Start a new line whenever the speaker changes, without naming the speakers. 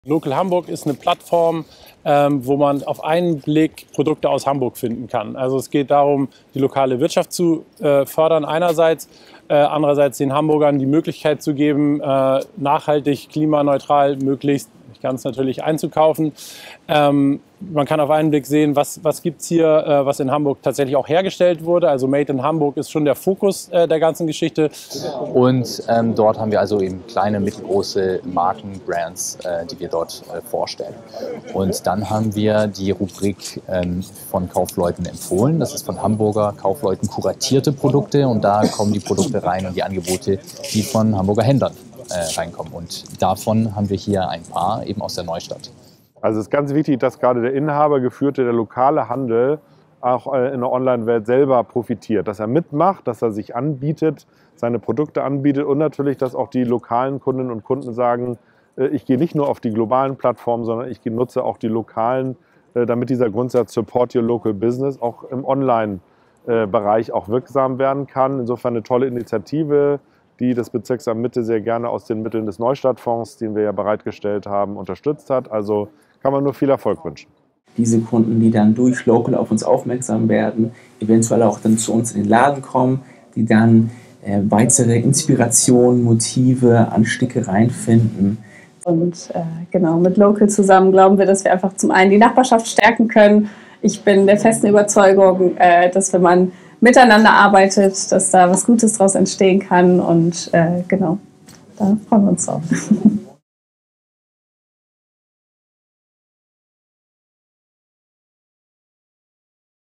Local Hamburg ist eine Plattform, wo man auf einen Blick Produkte aus Hamburg finden kann. Also es geht darum, die lokale Wirtschaft zu fördern einerseits, andererseits den Hamburgern die Möglichkeit zu geben, nachhaltig, klimaneutral möglichst, nicht ganz natürlich, einzukaufen. Man kann auf einen Blick sehen, was gibt es hier, was in Hamburg tatsächlich auch hergestellt wurde. Also Made in Hamburg ist schon der Fokus der ganzen Geschichte.
Und dort haben wir also eben kleine, mittelgroße Marken, Brands, die wir dort vorstellen. Und dann haben wir die Rubrik von Kaufleuten empfohlen. Das ist von Hamburger Kaufleuten kuratierte Produkte. Und da kommen die Produkte rein und die Angebote, die von Hamburger Händlern reinkommen. Und davon haben wir hier ein paar eben aus der Neustadt.
Also es ist ganz wichtig, dass gerade der inhabergeführte, der lokale Handel auch in der Online-Welt selber profitiert. Dass er mitmacht, dass er sich anbietet, seine Produkte anbietet und natürlich, dass auch die lokalen Kundinnen und Kunden sagen, ich gehe nicht nur auf die globalen Plattformen, sondern ich nutze auch die lokalen, damit dieser Grundsatz Support Your Local Business auch im Online-Bereich auch wirksam werden kann. Insofern eine tolle Initiative, die das Bezirksamt Mitte sehr gerne aus den Mitteln des Neustadtfonds, den wir ja bereitgestellt haben, unterstützt hat. Also kann man nur viel Erfolg wünschen.
Diese Kunden, die dann durch Local auf uns aufmerksam werden, eventuell auch dann zu uns in den Laden kommen, die dann weitere Inspirationen, Motive an Stickereien finden.
Und genau, mit Local zusammen glauben wir, dass wir einfach zum einen die Nachbarschaft stärken können. Ich bin der festen Überzeugung, dass wenn man miteinander arbeitet, dass da was Gutes draus entstehen kann. Und genau, da freuen wir uns drauf.